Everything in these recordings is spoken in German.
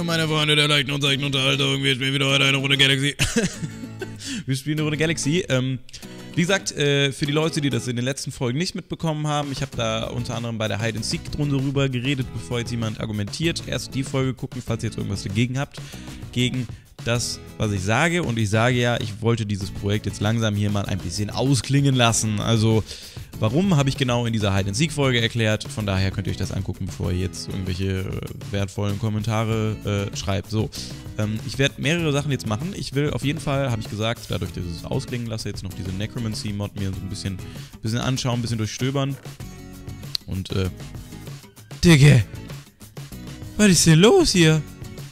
meine Freunde der leichten und seichten Unterhaltung. Wir spielen wieder heute eine Runde Galaxy. Wir spielen eine Runde Galaxy. Wie gesagt, für die Leute, die das in den letzten Folgen nicht mitbekommen haben, ich habe da unter anderem bei der Hide-and-Seek-Runde drüber geredet, bevor jetzt jemand argumentiert. Erst die Folge gucken, falls ihr jetzt irgendwas dagegen habt. Gegen das, was ich sage. Und ich sage ja, ich wollte dieses Projekt jetzt langsam hier mal ein bisschen ausklingen lassen. Also, warum, habe ich genau in dieser Hide-and-Seek-Folge erklärt. Von daher könnt ihr euch das angucken, bevor ihr jetzt irgendwelche wertvollen Kommentare schreibt. So, ich werde mehrere Sachen jetzt machen. Ich will auf jeden Fall, habe ich gesagt, dadurch, dass ich es ausklingen lasse, jetzt noch diese Necromancy-Mod mir so ein bisschen anschauen, ein bisschen durchstöbern. Und, Digga! Was ist denn los hier?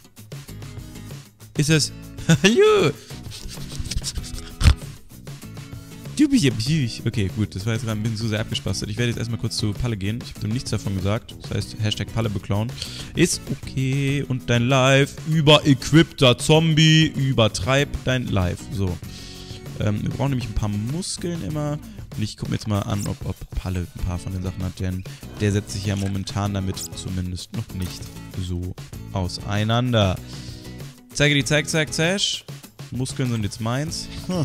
Ist das... Hallo! Du bist ja psychisch. Okay, gut, das war jetzt gerade ein bisschen zu sehr abgespastet. Ich werde jetzt erstmal kurz zu Palle gehen. Ich habe dem nichts davon gesagt. Das heißt, Hashtag Palle beklauen. Ist okay. Und dein Live. Überequipter Zombie. Übertreib dein Live. So. Wir brauchen nämlich ein paar Muskeln immer. Und ich gucke mir jetzt mal an, ob Palle ein paar von den Sachen hat. Denn der setzt sich ja momentan damit zumindest noch nicht so auseinander. Zeige die Zack. Muskeln sind jetzt meins.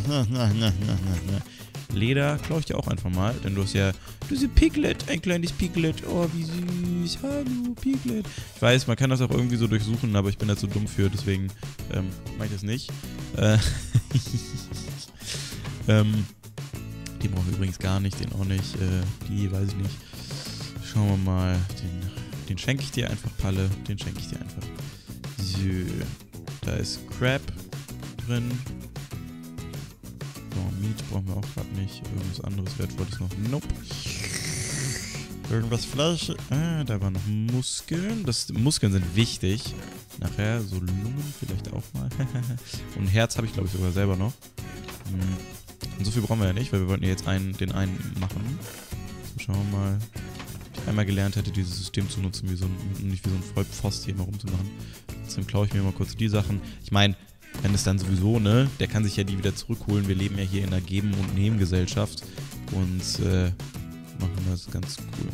Leder klaue ich dir auch einfach mal, denn du hast ja... Du bist ein Piglet, ein kleines Piglet. Oh, wie süß. Hallo, Piglet. Ich weiß, man kann das auch irgendwie so durchsuchen, aber ich bin da zu dumm für, deswegen mache ich das nicht. Den brauchen wir übrigens gar nicht, den auch nicht. Die weiß ich nicht. Schauen wir mal. Den schenke ich dir einfach, Palle. Den schenke ich dir einfach. So. Da ist Crab drin. So, Meat brauchen wir auch gerade nicht. Irgendwas anderes Wertvolles noch. Nope. Irgendwas Fleisch. Ah, da waren noch Muskeln. Muskeln sind wichtig. Nachher so Lungen vielleicht auch mal. Und ein Herz habe ich, glaube ich, sogar selber noch. Und so viel brauchen wir ja nicht, weil wir wollten ja jetzt den einen machen. So, schauen wir mal. Ich einmal gelernt hätte, dieses System zu nutzen, nicht wie so ein Vollpfost hier immer rumzumachen. Deswegen klaue ich mir mal kurz die Sachen. Ich meine, wenn es dann sowieso, ne, der kann sich ja die wieder zurückholen. Wir leben ja hier in einer Geben- und Nehmen-Gesellschaft und machen das ganz cool.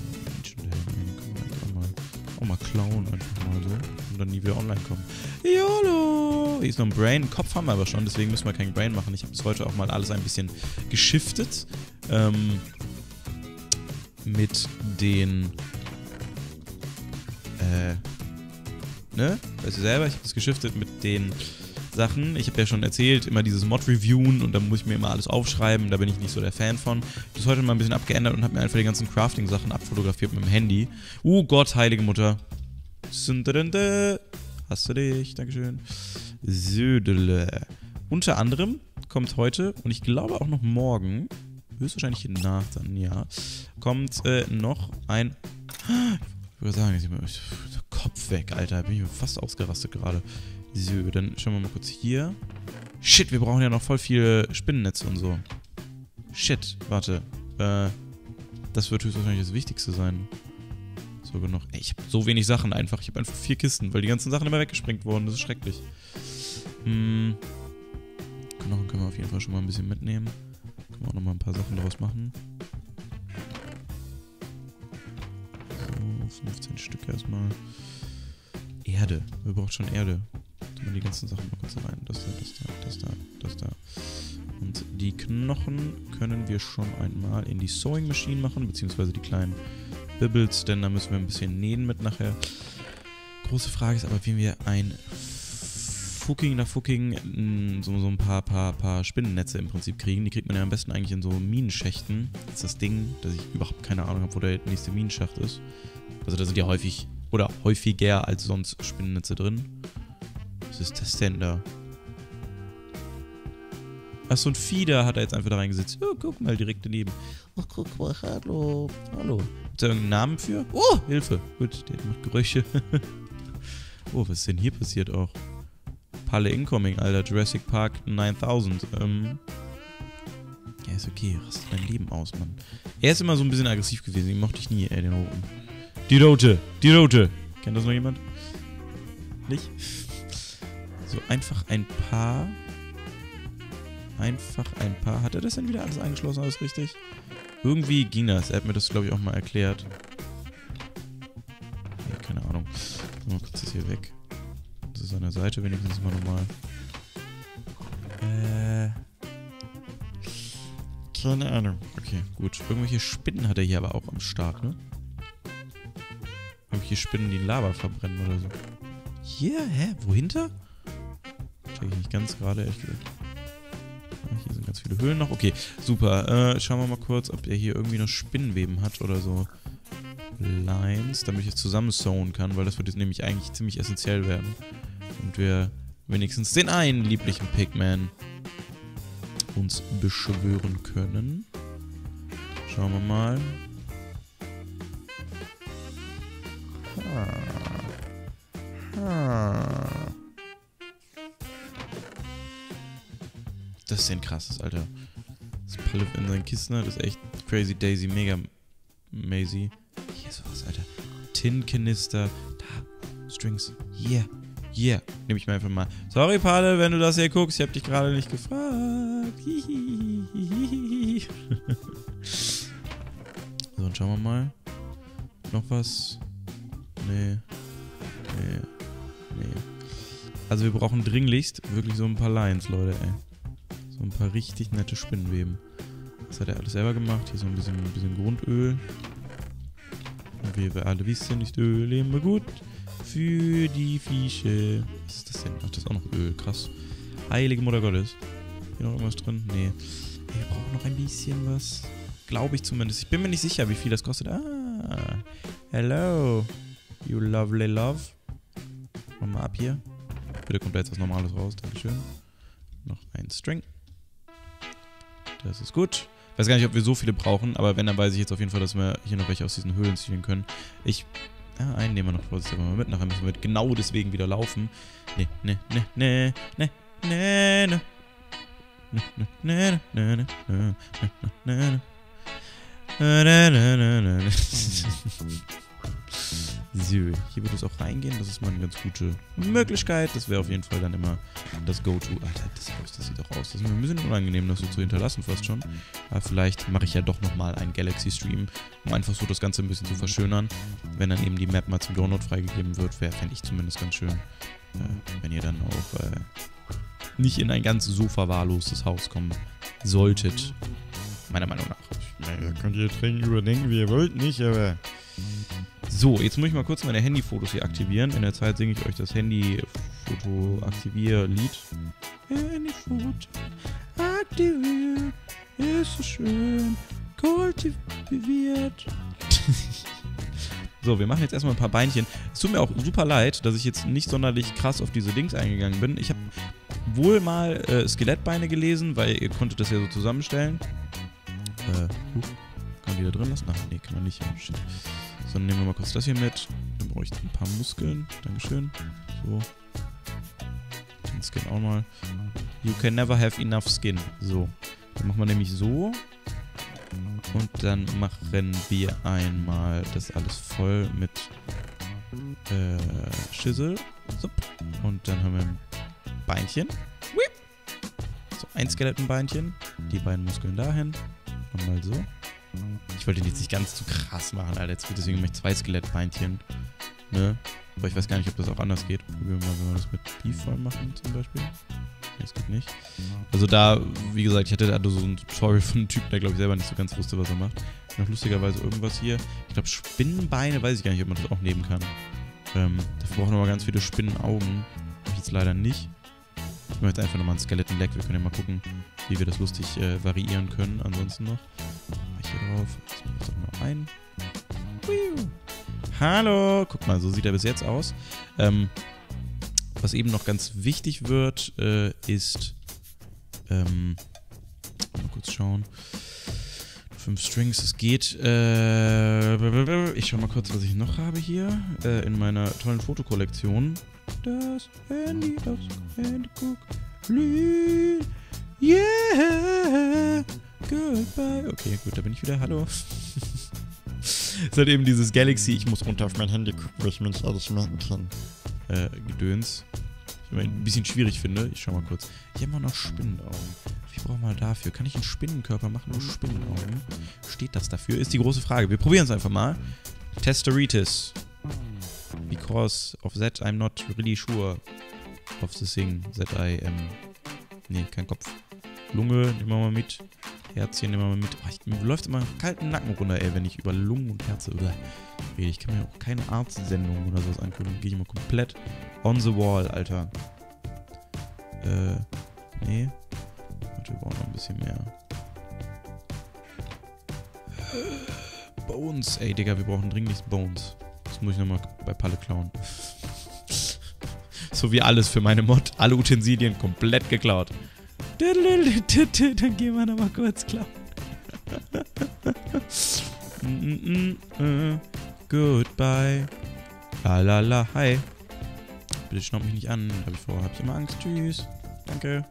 Auch mal klauen einfach mal so und dann nie wieder online kommen. YOLO! Hier ist noch ein Brain. Kopf haben wir aber schon, deswegen müssen wir kein Brain machen. Ich habe bis heute auch mal alles ein bisschen geschiftet. Mit den ne? Weißt du selber, ich habe das geschiftet mit den Sachen. Ich habe ja schon erzählt, immer dieses Mod-Reviewen und dann muss ich mir immer alles aufschreiben. Da bin ich nicht so der Fan von. Ich habe das heute mal ein bisschen abgeändert und habe mir einfach die ganzen Crafting-Sachen abfotografiert mit dem Handy. Gott, heilige Mutter. Hast du dich? Dankeschön. Södele. Unter anderem kommt heute und ich glaube auch noch morgen, höchstwahrscheinlich nach dann, ja, kommt noch ein... Ich würde sagen, Kopf weg, Alter. Bin ich fast ausgerastet gerade. So, dann schauen wir mal kurz hier. Shit, wir brauchen ja noch voll viele Spinnennetze und so. Shit, warte. Das wird höchstwahrscheinlich das Wichtigste sein. So genug. Ey, ich habe so wenig Sachen einfach. Ich habe einfach 4 Kisten, weil die ganzen Sachen immer weggesprengt wurden. Das ist schrecklich. Knochen können wir auf jeden Fall schon mal ein bisschen mitnehmen. Können wir auch noch mal ein paar Sachen daraus machen. 15 Stück erstmal. Erde. Wir brauchen schon Erde. Tun wir die ganzen Sachen mal kurz rein. Das da. Und die Knochen können wir schon einmal in die Sewing Machine machen, beziehungsweise die kleinen Bibbles, denn da müssen wir ein bisschen nähen mit nachher. Große Frage ist aber, wie wir ein so ein paar Spinnennetze im Prinzip kriegen. Die kriegt man ja am besten eigentlich in so Minenschächten. Das ist das Ding, dass ich überhaupt keine Ahnung habe, wo der nächste Minenschacht ist. Also da sind ja häufiger als sonst Spinnennetze drin. Was ist das denn da? Ach, so ein Fieder hat er jetzt einfach da reingesetzt. Oh, guck mal, direkt daneben. Oh, guck mal, hallo. Hat er irgendeinen Namen für? Oh, Hilfe. Gut, der macht Geräusche. Oh, was ist denn hier passiert auch? Palle Incoming, Alter. Jurassic Park 9000. Ja, ist okay. Rast dein Leben aus, Mann. Er ist immer so ein bisschen aggressiv gewesen. Den mochte ich nie, den Roten. Die Rote. Kennt das noch jemand? Nicht? So, einfach ein paar. Hat er das denn wieder alles eingeschlossen? Alles richtig? Irgendwie ging das. Er hat mir das, glaube ich, auch mal erklärt. Ja, keine Ahnung. Mal kurz das hier weg. Das das an der Seite wenigstens mal normal? Keine Ahnung. Okay, gut. Irgendwelche Spinnen hat er hier aber auch am Start, ne? Irgendwelche Spinnen, die Lava verbrennen oder so. Hier? Hä? Wohinter? Check ich nicht ganz gerade, ehrlich gesagt. Hier sind ganz viele Höhlen noch. Okay, super. Schauen wir mal kurz, ob er hier irgendwie noch Spinnenweben hat oder so. Lines, damit ich es zusammen sewen kann, weil das wird jetzt nämlich eigentlich ziemlich essentiell werden. Und wir wenigstens den einen lieblichen Pigman uns beschwören können. Schauen wir mal. Das ist ja ein krasses, Alter. Das Palle in seinen Kisten, das ist echt crazy Daisy, mega Maisie. Hier sowas, Alter. Tin-Kanister. Da. Strings. Yeah. Yeah. Nehme ich mir einfach mal. Sorry, Palle, wenn du das hier guckst. Ich hab dich gerade nicht gefragt. So, und schauen wir mal. Noch was? Nee. Also wir brauchen dringlichst wirklich so ein paar Lines, Leute, ey. So ein paar richtig nette Spinnenweben. Das hat er alles selber gemacht. Hier so ein bisschen Grundöl. Und wie wir alle wissen, ist Öl immer gut für die Fische. Was ist das denn? Ach, das ist auch noch Öl. Krass. Heilige Mutter Gottes. Hier noch irgendwas drin? Nee. Wir brauchen noch ein bisschen was. Glaube ich zumindest. Ich bin mir nicht sicher, wie viel das kostet. Ah. Hello. You lovely love. Mach mal ab hier. Bitte kommt da jetzt was Normales raus. Dankeschön. Noch ein String. Das ist gut. Ich weiß gar nicht, ob wir so viele brauchen, aber wenn, dann weiß ich jetzt auf jeden Fall, dass wir hier noch welche aus diesen Höhlen ziehen können. Einen nehmen wir noch vorsichtshalber mal mit. Nachher müssen wir genau deswegen wieder laufen. So, hier wird es auch reingehen. Das ist mal eine ganz gute Möglichkeit. Das wäre auf jeden Fall dann immer das Go-To. Alter, das Haus, das sieht doch aus. Das ist mir ein bisschen unangenehm, das so zu hinterlassen fast schon. Aber vielleicht mache ich ja doch nochmal einen Galaxy-Stream, um einfach so das Ganze ein bisschen zu verschönern. Wenn dann eben die Map mal zum Download freigegeben wird, fände ich zumindest ganz schön. Wenn ihr dann auch nicht in ein ganz so verwahrlostes Haus kommen solltet. Meiner Meinung nach. Naja, könnt ihr trinken, überdenken, wie ihr wollt, nicht, aber... So, jetzt muss ich mal kurz meine Handyfotos hier aktivieren. In der Zeit singe ich euch das Handyfoto-Aktivier-Lied. Handyfoto aktiviert, ist so schön, kultiviert. So, wir machen jetzt erstmal ein paar Beinchen. Es tut mir auch super leid, dass ich jetzt nicht sonderlich krass auf diese Dings eingegangen bin. Ich habe wohl mal Skelettbeine gelesen, weil ihr konntet das ja so zusammenstellen. Kann man die da drin lassen? Ach, nee, kann man nicht. So, dann nehmen wir mal kurz das hier mit. Dann brauche ich ein paar Muskeln. Dankeschön. So. Den Skin auch mal. You can never have enough skin. So. Dann machen wir nämlich so. Und dann machen wir einmal das alles voll mit Schüssel. So. Und dann haben wir ein Beinchen. So, ein Skelettenbeinchen. Die beiden Muskeln dahin. Nochmal so. Ich wollte den jetzt nicht ganz zu krass machen, Alter. Jetzt deswegen mache ich 2 Skelettbeinchen. Ne? Aber ich weiß gar nicht, ob das auch anders geht. Probieren wir mal, wenn wir das mit Beef voll machen, zum Beispiel. Nee, das geht nicht. Also da, wie gesagt, ich hatte da so ein Tutorial von einem Typen, der glaube ich selber nicht so ganz wusste, was er macht. Noch lustigerweise irgendwas hier. Ich glaube, Spinnenbeine, weiß ich gar nicht, ob man das auch nehmen kann. Dafür brauchen wir mal ganz viele Spinnenaugen. Habe ich jetzt leider nicht. Ich mache jetzt einfach nochmal ein Skeleton-Leg. Wir können ja mal gucken, wie wir das lustig variieren können. Ansonsten noch. Mach ich hier drauf. Jetzt mach ich doch mal ein. Hallo! Guck mal, so sieht er bis jetzt aus. Was eben noch ganz wichtig wird, ist... mal kurz schauen. 5 Strings, es geht. Ich schau mal kurz, was ich noch habe hier. In meiner tollen Fotokollektion. Das Handy, das Handyguck. Yeah! Goodbye. Okay, gut, da bin ich wieder. Hallo. Es hat eben dieses Galaxy, ich muss runter auf mein Handy gucken, weil ich mir nicht alles merken kann. Gedöns. Ich ein bisschen schwierig finde. Ich schau mal kurz. Ich habe immer noch Spinnenaugen. Wie brauchen wir dafür? Kann ich einen Spinnenkörper machen oder Spinnenaugen? Steht das dafür? Ist die große Frage. Wir probieren es einfach mal. Testeritis. Because of that I'm not really sure. of the thing that I nee, kein Kopf. Lunge nehmen wir mal mit. Herzchen nehmen wir mal mit. Oh, mir läuft immer kalten Nacken runter, ey, wenn ich über Lungen und Herzen rede. Ich kann mir auch keine Arztsendung oder sowas angucken. Gehe ich immer komplett on the wall, Alter. Nee. Warte, wir brauchen noch ein bisschen mehr. Bones. Ey, Digga, wir brauchen dringend Bones. Das muss ich nochmal bei Palle klauen. So wie alles für meine Mod. Alle Utensilien komplett geklaut. Dann gehen wir nochmal kurz klauen. Goodbye. La la, hi. Bitte schnapp mich nicht an. Hab ich immer Angst. Tschüss. Danke.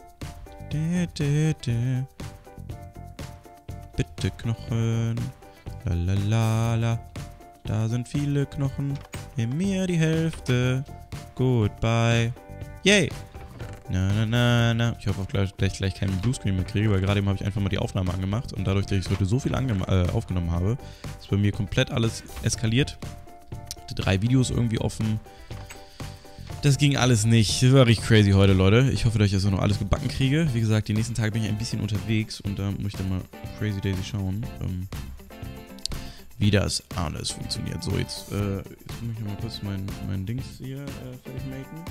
Bitte Knochen. La la la la. Da sind viele Knochen. Nimm mir die Hälfte. Goodbye. Yay. Na na na na. Ich hoffe auch dass ich gleich keinen Bluescreen mehr kriege, weil gerade eben habe ich einfach mal die Aufnahme angemacht und dadurch, dass ich heute so viel aufgenommen habe, ist bei mir komplett alles eskaliert. Ich hatte 3 Videos irgendwie offen. Das ging alles nicht. Das war richtig crazy heute, Leute. Ich hoffe, dass ich das auch noch alles gebacken kriege. Wie gesagt, die nächsten Tage bin ich ein bisschen unterwegs und da muss ich dann mal crazy daisy schauen, wie das alles funktioniert. So, jetzt muss ich noch mal kurz mein Dings hier fertig machen.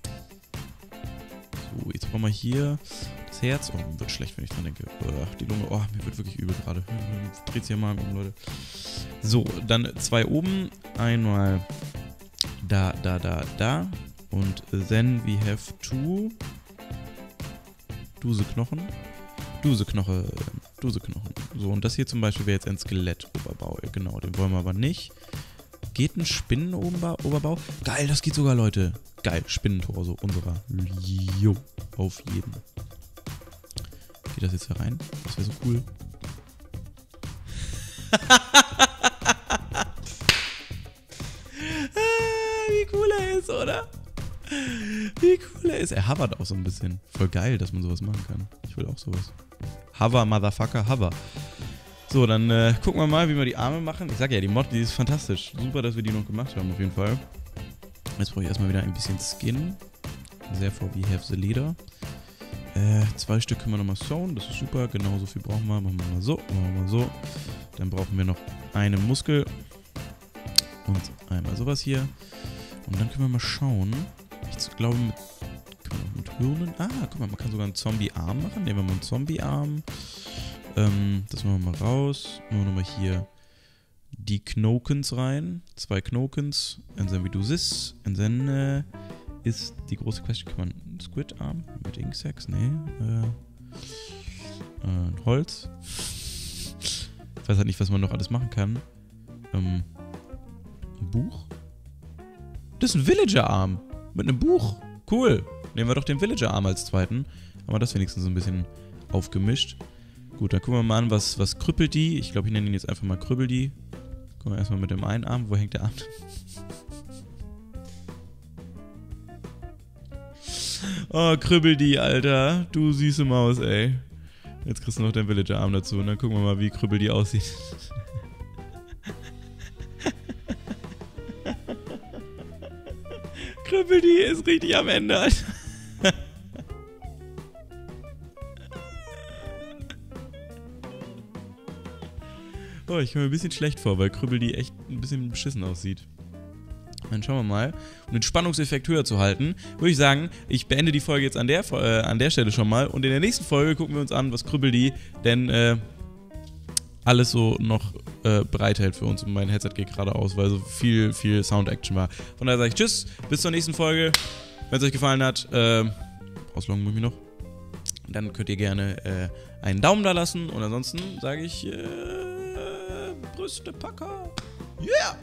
So, jetzt brauchen wir hier das Herz. Oh, wird schlecht, wenn ich dran denke. Ach, die Lunge. Oh, mir wird wirklich übel gerade. Dreht sich ja mal um, Leute. So, dann 2 oben. Einmal da. Und then we have 2 Duseknochen. Duseknochen. So, und das hier zum Beispiel wäre jetzt ein Skelettoberbau. Genau, den wollen wir aber nicht. Geht ein Spinnenoberbau? Geil, das geht sogar, Leute. Geil, Spinnentorso unserer. Jo, auf jeden. Geht das jetzt da rein? Das wäre so cool. Wie cool er ist, oder? Wie cool er ist. Er hovert auch so ein bisschen. Voll geil, dass man sowas machen kann. Ich will auch sowas. Hover, Motherfucker, hover. So, dann gucken wir mal, wie wir die Arme machen. Ich sag ja, die Mod, die ist fantastisch. Super, dass wir die noch gemacht haben, auf jeden Fall. Jetzt brauche ich erstmal wieder ein bisschen Skin. Therefore we have the leader. 2 Stück können wir nochmal sewn. Das ist super. Genauso viel brauchen wir. Machen wir mal so. Machen wir mal so. Dann brauchen wir noch einen Muskel. Und einmal sowas hier. Und dann können wir mal schauen. Ich glaube, mit Hirnen. Ah, guck mal, man kann sogar einen Zombie-Arm machen. Nehmen wir mal einen Zombie-Arm. Das machen wir mal raus. Machen wir nochmal hier die Knokens rein. 2 Knokens. And then we do this. And then ist die große Question, kann man einen Squid-Arm mit Inksacs? Nee. Holz. Ich weiß halt nicht, was man noch alles machen kann. Ein Buch? Das ist ein Villager-Arm. Mit einem Buch. Cool. Nehmen wir doch den Villager-Arm als zweiten. Haben wir das wenigstens so ein bisschen aufgemischt. Gut, dann gucken wir mal an, was krüppelt die. Ich glaube, ich nenne ihn jetzt einfach mal Krüppel-die. Gucken wir erstmal mit dem einen Arm. Wo hängt der Arm? Oh, Krüppel-die, Alter. Du süße Maus, ey. Jetzt kriegst du noch den Villager-Arm dazu. Und dann gucken wir mal, wie Krüppel-die aussieht. Krüppel-die ist richtig am Ende, Alter. Oh, ich komme mir ein bisschen schlecht vor, weil Krüppel-die echt ein bisschen beschissen aussieht. Dann schauen wir mal. Um den Spannungseffekt höher zu halten, würde ich sagen, ich beende die Folge jetzt an der Stelle schon mal. Und in der nächsten Folge gucken wir uns an, was Krüppel-die denn alles so noch bereithält für uns. Und mein Headset geht gerade aus, weil so viel Sound-Action war. Von daher sage ich Tschüss, bis zur nächsten Folge. Wenn es euch gefallen hat, ausloggen muss ich noch. Dann könnt ihr gerne einen Daumen da lassen. Und ansonsten sage ich Brüste Packer. Yeah!